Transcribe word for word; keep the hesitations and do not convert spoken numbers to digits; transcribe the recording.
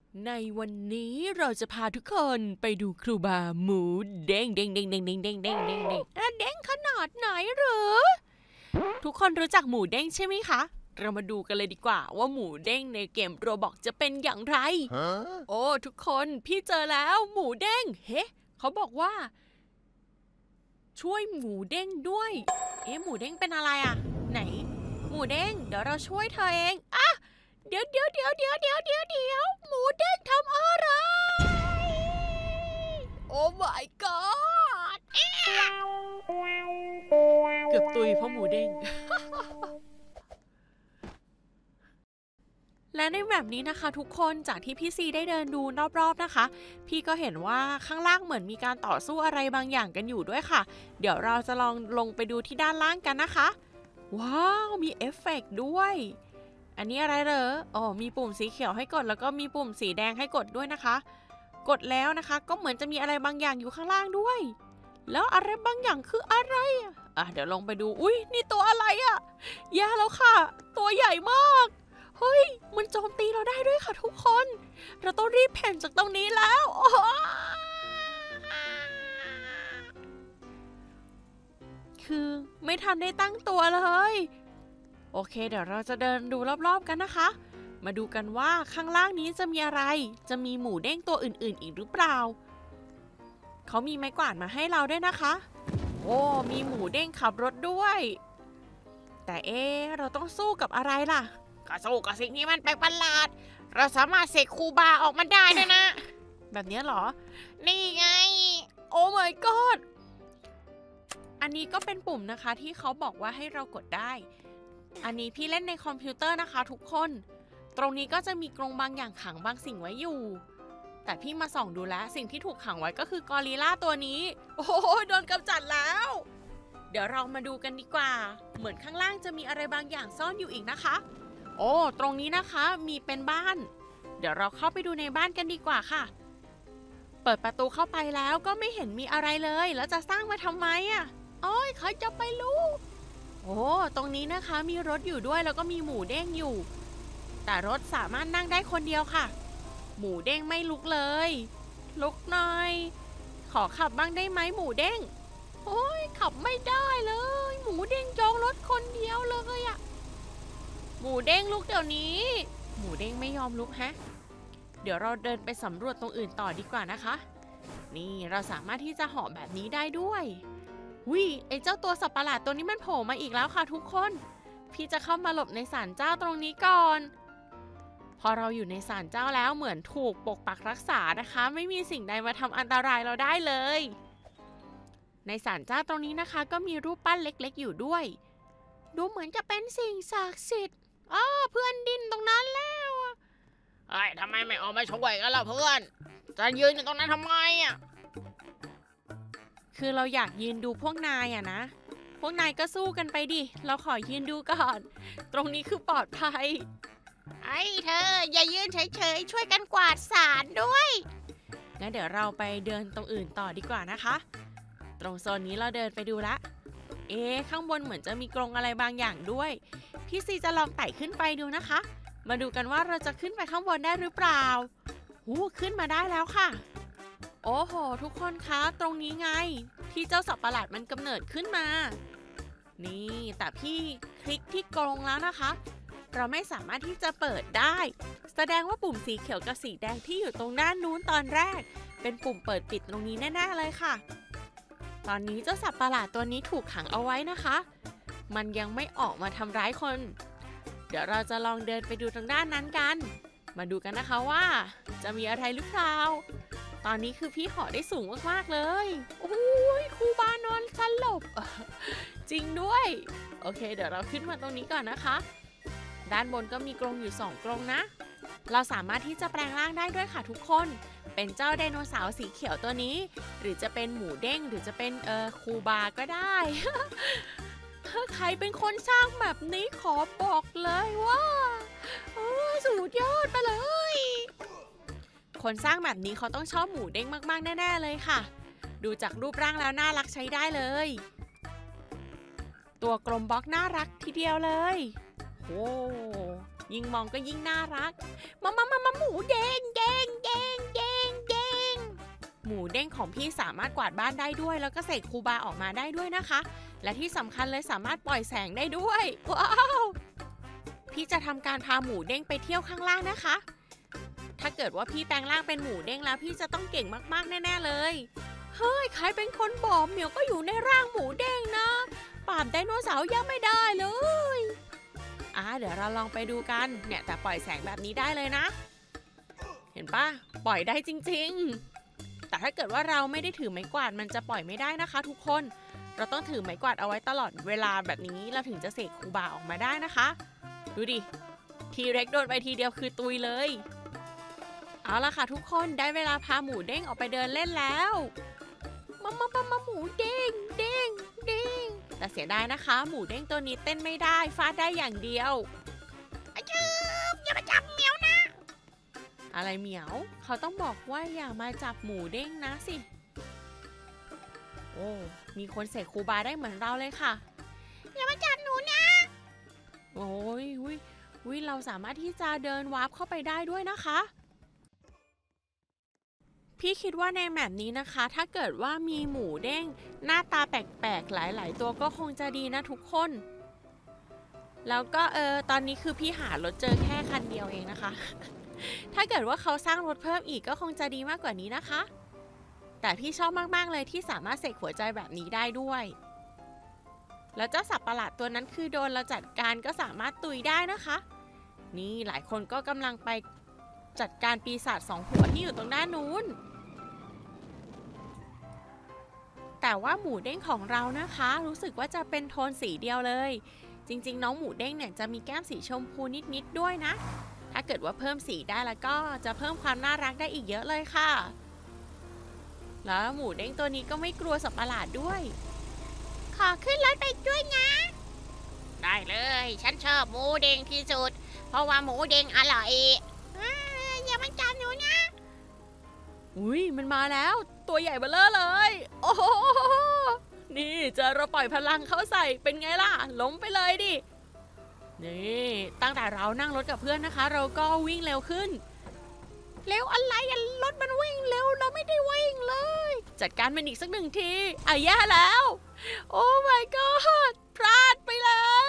ในวันนี้เราจะพาทุกคนไปดูครูบาหมูเด้งเด้งเด้งเด้งเด้งเด้งเด้งเด้งเด้งเด้งขนาดไหนหรือทุกคนรู้จักหมูเด้งใช่ไหมคะเรามาดูกันเลยดีกว่าว่าหมูเด้งในเกมโรบ็อกจะเป็นอย่างไร โอ้ทุกคนพี่เจอแล้วหมูเด้งเฮ้เขาบอกว่าช่วยหมูเด้งด้วยเอ๊ะหมูเด้งเป็นอะไรอ่ะไหนหมูเด้งเดี๋ยวเราช่วยเธอเองอ่ะเดี๋ยวเดี๋ยวเดี๋ยวเดี๋ยวเดี๋ยวเดี๋ยวเดี๋ยวหมูเด้งทำอะไรโอ้ my god เกือบตุยเพราะหมูเด้ง และในแบบนี้นะคะทุกคนจากที่พี่ซีได้เดินดูรอบๆนะคะพี่ก็เห็นว่าข้างล่างเหมือนมีการต่อสู้อะไรบางอย่างกันอยู่ด้วยค่ะเดี๋ยวเราจะลองลงไปดูที่ด้านล่างกันนะคะว้าวมีเอฟเฟกต์ด้วยอันนี้อะไรเหรออ๋อมีปุ่มสีเขียวให้กดแล้วก็มีปุ่มสีแดงให้กดด้วยนะคะกดแล้วนะคะก็เหมือนจะมีอะไรบางอย่างอยู่ข้างล่างด้วยแล้วอะไรบางอย่างคืออะไรอ่ะเดี๋ยวลงไปดูอุ้ยนี่ตัวอะไรอ่ะแย่แล้วค่ะตัวใหญ่มากเฮ้ยมันโจมตีเราได้ด้วยค่ะทุกคนเราต้องรีบแผ่นจากตรงนี้แล้วคือไม่ทันได้ตั้งตัวเลยโอเคเดี๋ยวเราจะเดินดูรอบๆกันนะคะมาดูกันว่าข้างล่างนี้จะมีอะไรจะมีหมูเด้งตัวอื่นๆอีกหรือเปล่าเขามีไม้กวาดมาให้เราด้วยนะคะโอ้มีหมูเด้งขับรถด้วยแต่เอ๊ะเราต้องสู้กับอะไรล่ะก็สู้กับสิ่งที่มันแปลกประหลาดเราสามารถเสกคูบาออกมาได้ด้วยนะ แบบนี้เหรอนี่ไงโอ้ my god อันนี้ก็เป็นปุ่มนะคะที่เขาบอกว่าให้เรากดได้อันนี้พี่เล่นในคอมพิวเตอร์นะคะทุกคนตรงนี้ก็จะมีกรงบางอย่างขังบางสิ่งไว้อยู่แต่พี่มาส่องดูแล้วสิ่งที่ถูกขังไว้ก็คือกอริลลาตัวนี้โอ้โหโดนกำจัดแล้วเดี๋ยวเรามาดูกันดีกว่าเหมือนข้างล่างจะมีอะไรบางอย่างซ่อนอยู่อีกนะคะโอ้ตรงนี้นะคะมีเป็นบ้านเดี๋ยวเราเข้าไปดูในบ้านกันดีกว่าค่ะเปิดประตูเข้าไปแล้วก็ไม่เห็นมีอะไรเลยแล้วจะสร้างมาทำไมอ่ะโอ้ยใครจะไปรู้โอ้ตรงนี้นะคะมีรถอยู่ด้วยแล้วก็มีหมูเด้งอยู่แต่รถสามารถนั่งได้คนเดียวค่ะหมูเด้งไม่ลุกเลยลุกหน่อยขอขับบ้างได้ไหมหมูเด้งโอ้ยขับไม่ได้เลยหมูเด้งจองรถคนเดียวเลยอะหมูเด้งลุกเดี๋ยวนี้หมูเด้งไม่ยอมลุกฮะเดี๋ยวเราเดินไปสำรวจตรงอื่นต่อดีกว่านะคะนี่เราสามารถที่จะเหาะแบบนี้ได้ด้วยวิไอเจ้าตัวสัตว์ประหลาดตัวนี้มันโผล่มาอีกแล้วค่ะทุกคนพี่จะเข้ามาหลบในศาลเจ้าตรงนี้ก่อนพอเราอยู่ในศาลเจ้าแล้วเหมือนถูกปกปักรักษานะคะไม่มีสิ่งใดมาทำอันตรายเราได้เลยในศาลเจ้าตรงนี้นะคะก็มีรูปปั้นเล็กๆอยู่ด้วยดูเหมือนจะเป็นสิ่งศักดิ์สิทธิ์อ้าเพื่อนดินตรงนั้นแล้วเฮ้ยทำไมไม่ออกมาช่วยกันล่ะเพื่อนจะยืนอยู่ตรงนั้นทำไมอ่ะคือเราอยากยืนดูพวกนายอะนะพวกนายก็สู้กันไปดิเราขอยืนดูก่อนตรงนี้คือปลอดภัยไอ้เธออย่ายืนเฉยๆช่วยกันกวาดศาลด้วยงั้นเดี๋ยวเราไปเดินตรงอื่นต่อดีกว่านะคะตรงโซนนี้เราเดินไปดูละเอ๊ะข้างบนเหมือนจะมีกรงอะไรบางอย่างด้วยพี่ซีจะลองไต่ขึ้นไปดูนะคะมาดูกันว่าเราจะขึ้นไปข้างบนได้หรือเปล่าหูขึ้นมาได้แล้วค่ะโอ้โหทุกคนคะตรงนี้ไงที่เจ้าสัตว์ประหลาดมันกำเนิดขึ้นมานี่แต่พี่คลิกที่กรงแล้วนะคะเราไม่สามารถที่จะเปิดได้แสดงว่าปุ่มสีเขียวกับสีแดงที่อยู่ตรงด้านนู้นตอนแรกเป็นปุ่มเปิดปิดตรงนี้แน่ๆเลยค่ะตอนนี้เจ้าสัตว์ประหลาดตัวนี้ถูกขังเอาไว้นะคะมันยังไม่ออกมาทำร้ายคนเดี๋ยวเราจะลองเดินไปดูทางด้านนั้นกันมาดูกันนะคะว่าจะมีอะไรหรือเปล่าตอนนี้คือพี่เหาะได้สูงมากๆเลยโอ้ยครูบานอนสลบจริงด้วยโอเคเดี๋ยวเราขึ้นมาตรงนี้ก่อนนะคะด้านบนก็มีกรงอยู่สองกรงนะเราสามารถที่จะแปลงร่างได้ด้วยค่ะทุกคนเป็นเจ้าไดโนเสาร์สีเขียวตัวนี้หรือจะเป็นหมูเด้งหรือจะเป็นเอ่อคูบาก็ได้ ใครเป็นคนสร้างแบบนี้ขอบอกเลยว่าโอ้สุดยอดไปเลยคนสร้างแบบนี้เขาต้องชอบหมูเด้งมากๆแน่ๆเลยค่ะดูจากรูปร่างแล้วน่ารักใช้ได้เลยตัวกลมบล็อกน่ารักทีเดียวเลยโอ้ยิ่งมองก็ยิ่งน่ารักมามามามาหมูแดงแดงเด้งของพี่สามารถกวาดบ้านได้ด้วยแล้วก็เสกคูบาออกมาได้ด้วยนะคะและที่สำคัญเลยสามารถปล่อยแสงได้ด้วยว้าวพี่จะทำการพาหมูเด้งไปเที่ยวข้างล่างนะคะถ้าเกิดว่าพี่แปลงร่างเป็นหมูเด้งแล้วพี่จะต้องเก่งมากๆแน่ๆเลยเฮ้ยใครเป็นคนบอกเหมียวก็อยู่ในร่างหมูเด้งนะปราบไดโนเสาร์ยังไม่ได้เลยอ่าเดี๋ยวเราลองไปดูกันเนี่ยแต่ปล่อยแสงแบบนี้ได้เลยนะเห็นปะปล่อยได้จริงๆแต่ถ้าเกิดว่าเราไม่ได้ถือไม้กวาดมันจะปล่อยไม่ได้นะคะทุกคนเราต้องถือไม้กวาดเอาไว้ตลอดเวลาแบบนี้เราถึงจะเสกคูบาออกมาได้นะคะดูดิทีเร็กโดนไปทีเดียวคือตุยเลยเอาล่ะค่ะทุกคนได้เวลาพาหมูเด้งออกไปเดินเล่นแล้วมามามามาหมูเด้งเด้งเด้งแต่เสียดายนะคะหมูเด้งตัวนี้เต้นไม่ได้ฟาดได้อย่างเดียวอาจืบอย่ามาจับเหมียวนะอะไรเหมียวเขาต้องบอกว่าอย่ามาจับหมูเด้งนะสิโอ้มีคนเสกคูบาได้เหมือนเราเลยค่ะอย่ามาจับหนูนะโอ้ยวิวิเราสามารถที่จะเดินวาร์ปเข้าไปได้ด้วยนะคะพี่คิดว่าในแมปนี้นะคะถ้าเกิดว่ามีหมูเด้งหน้าตาแปลกๆหลายๆตัวก็คงจะดีนะทุกคนแล้วก็เออตอนนี้คือพี่หารถเจอแค่คันเดียวเองนะคะ ถ้าเกิดว่าเขาสร้างรถเพิ่มอีกก็คงจะดีมากกว่านี้นะคะแต่พี่ชอบมากๆเลยที่สามารถเสกหัวใจแบบนี้ได้ด้วยแล้วเจ้าสัตว์ประหลาดตัวนั้นคือโดนเราจัดการก็สามารถตุยได้นะคะนี่หลายคนก็กำลังไปจัดการปีศาจสองหัวที่อยู่ตรงด้านนู้นแต่ว่าหมูเด้งของเรานะคะรู้สึกว่าจะเป็นโทนสีเดียวเลยจริงๆน้องหมูเด้งเนี่ยจะมีแก้มสีชมพูนิดๆด้วยนะถ้าเกิดว่าเพิ่มสีได้แล้วก็จะเพิ่มความน่ารักได้อีกเยอะเลยค่ะแล้วหมูเด้งตัวนี้ก็ไม่กลัวสัตว์ประหลาดด้วยขอขึ้นรถไปด้วยนะได้เลยฉันชอบหมูเด้งที่สุดเพราะว่าหมูเด้งอร่อยอย่ามาจับหนูนะอุ้ยมันมาแล้วตัวใหญ่เบ้อเร่อเลยโอ้โหนี่เจอเราปล่อยพลังเข้าใส่เป็นไงล่ะล้มไปเลยดินี่ตั้งแต่เรานั่งรถกับเพื่อนนะคะเราก็วิ่งเร็วขึ้นเร็วอะไรรถมันวิ่งเร็วเราไม่ได้วิ่งเลยจัดการมันอีกสักหนึ่งทีอ่ะแย่แล้วโอ้ my god พลาดไปเลย